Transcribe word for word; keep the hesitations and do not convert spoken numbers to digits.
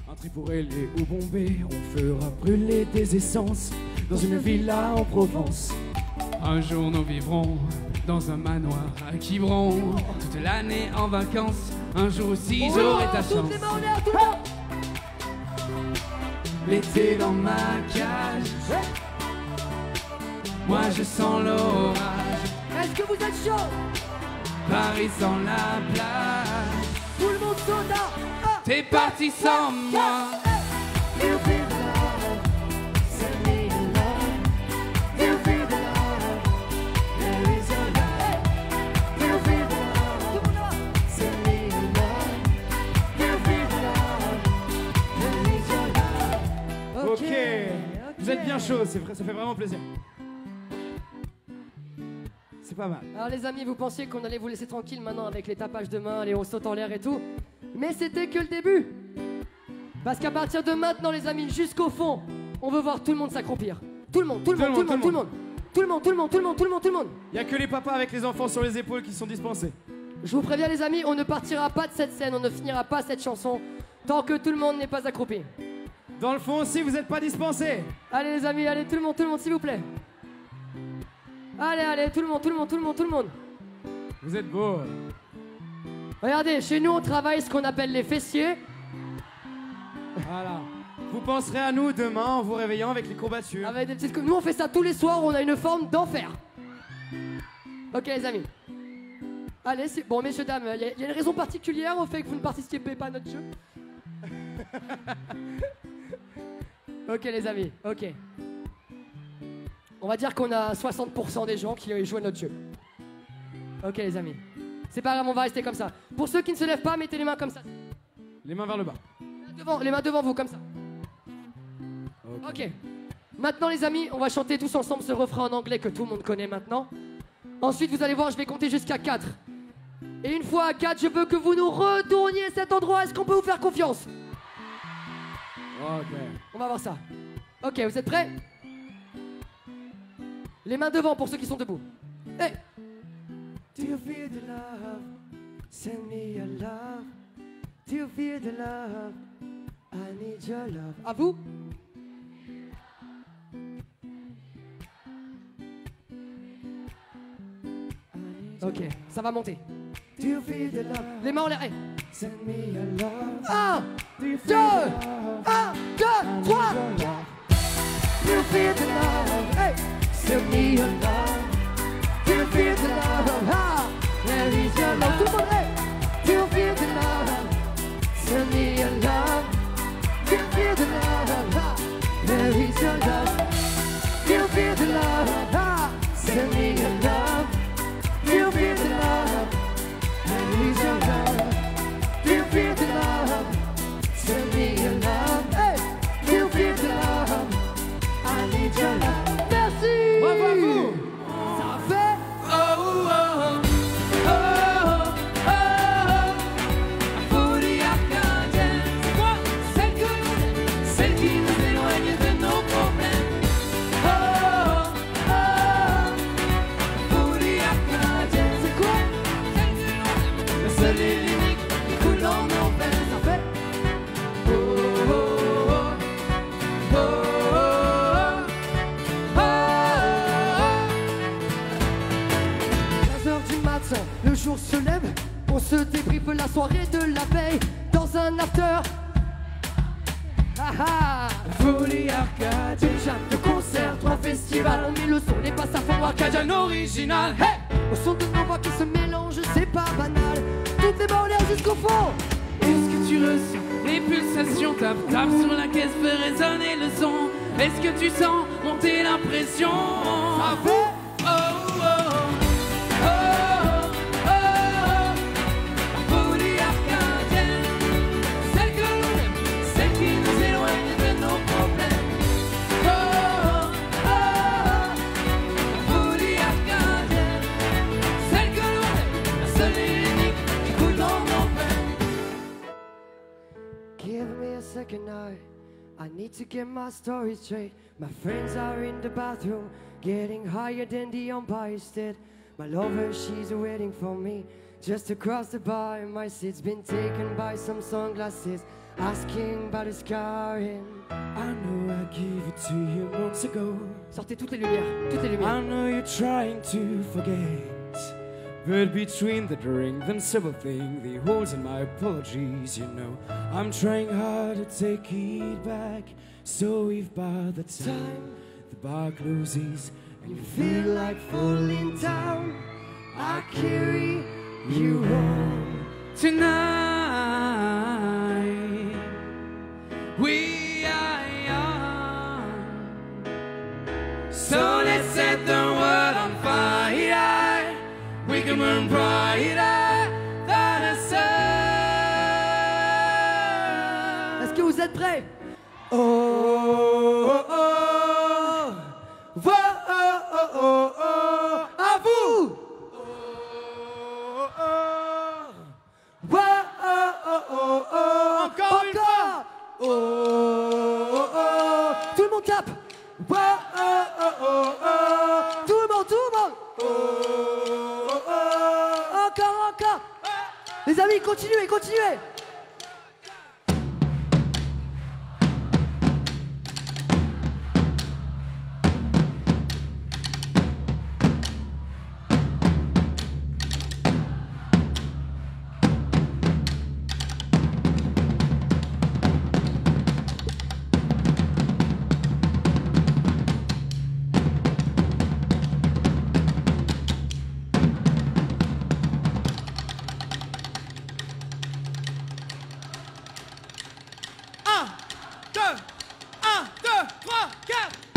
Un tri pour Hélé ou Bombay, on fera brûler des essences dans une villa en Provence. Un jour nous vivrons dans un manoir à Quiberon, toute l'année en vacances. Un jour aussi j'aurai ta chance. L'été dans ma cage, moi je sens l'orage. Est-ce que vous êtes chaud? Paris sans la plage. Tout le monde saute à ah. T'es parti sans moi. Ok, vous êtes bien chaud, c'est vrai, ça fait vraiment plaisir. C'est pas mal. Alors les amis, vous pensiez qu'on allait vous laisser tranquille maintenant avec les tapages de main, les hauts sautes en l'air et tout. Mais c'était que le début. Parce qu'à partir de maintenant les amis, jusqu'au fond, on veut voir tout le monde s'accroupir. Tout le monde, tout le monde, tout le monde, tout le monde. Tout le monde, tout le monde, tout le monde, tout le monde, tout le monde. Il y a que les papas avec les enfants sur les épaules qui sont dispensés. Je vous préviens les amis, on ne partira pas de cette scène, on ne finira pas cette chanson tant que tout le monde n'est pas accroupi. Dans le fond aussi, vous n'êtes pas dispensés. Allez les amis, allez tout le monde, tout le monde s'il vous plaît. Allez, allez, tout le monde, tout le monde, tout le monde, tout le monde. Vous êtes beaux. Regardez, chez nous on travaille ce qu'on appelle les fessiers. Voilà. Vous penserez à nous demain en vous réveillant avec les courbatures. Avec des petites... Nous on fait ça tous les soirs, on a une forme d'enfer. Ok les amis. Allez, c'est bon messieurs, dames, il y, y a une raison particulière au fait que vous ne participez pas à notre jeu? Ok les amis, ok. On va dire qu'on a soixante pour cent des gens qui jouent à notre jeu. Ok les amis. C'est pas grave, on va rester comme ça. Pour ceux qui ne se lèvent pas, mettez les mains comme ça. Les mains vers le bas. Devant, les mains devant vous, comme ça. Ok. Ok. Maintenant les amis, on va chanter tous ensemble ce refrain en anglais que tout le monde connaît maintenant. Ensuite vous allez voir, je vais compter jusqu'à quatre. Et une fois à quatre, je veux que vous nous retourniez cet endroit. Est-ce qu'on peut vous faire confiance? Ok. On va voir ça. Ok, vous êtes prêts? Les mains devant pour ceux qui sont debout. Hey! Do you feel the love? Send me your love. Do you feel the love? I need your love. À vous? Ok, ça va monter. Do you feel the love? Les mains en l'air. Hey. Send me your love. Un, deux, un, deux, trois. Do you feel the love? Hey. Send me your love. Do you feel the love? Ah, where is your love? Tout le monde, hey. Do you feel the love? Send me your love. Do you feel the love? Ah, where is your love? Do you feel the love? Ah, send me your love. Do you feel the love? Where is your love? Do you feel the love? Send me your love. Hey, do you feel the love? I need your love. Merci. Bravo à vous. Ça fait. Oh oh oh oh oh oh. Folie arcadienne. C'est quoi? Celle que l'on aime, celle qui nous éloigne de nos problèmes. Oh oh oh. Folie arcadienne. C'est quoi? Celle que l'on aime, la seule et l'unique qui coule dans nos veines. Ça fait. Oh oh oh oh oh oh. quinze heures du matin, le jour se lève. On se débriefe la soirée de la veille dans un after. Ah ah. Folie arcadienne. Une jam de concert, trois festivals. On met le son, les passes à fond Arcadienne original. Hey! au son de nos voix qui se mélangent, c'est pas banal. Toutes les mains en l'air jusqu'au fond. Est-ce que tu ressens les pulsations? Tape, tape sur la caisse, fait résonner le son. Est-ce que tu sens monter l'impression? Ça fait. Oh oh oh oh oh. Folie arcadienne. Celle que l'on aime, celle qui nous éloigne de nos problèmes. Oh oh oh. Folie arcadienne. Celle que l'on aime, la seule et l'unique qui coule dans nos veines. Give me a second night. I need to get my story straight. My friends are in the bathroom, getting higher than the Empire State. My lover, she's waiting for me. Just across the bar, my seat's been taken by some sunglasses, asking about his car and I know I gave it to you months ago. Sortez toutes les lumières, toutes les lumières. I know you're trying to forget, but between the drink and silver thing, the holes in my apologies, you know, I'm trying hard to take it back. So if by the time the bar closes and you feel like falling down, I carry you home Tonight we are young, so let's set the world on fire. We can burn brighter than the sun. Est-ce que vous êtes prêts? Oh, oh, oh, oh, oh, oh, oh, À vous! oh, oh, oh, oh, oh, oh, Encore une fois! oh, oh, oh, Tout le monde tape! oh, oh, oh, oh, Tout le monde, tout le monde! oh, oh, oh. Encore, encore! Les amis, continuez, continuez! Un, deux, un, deux, trois, quatre.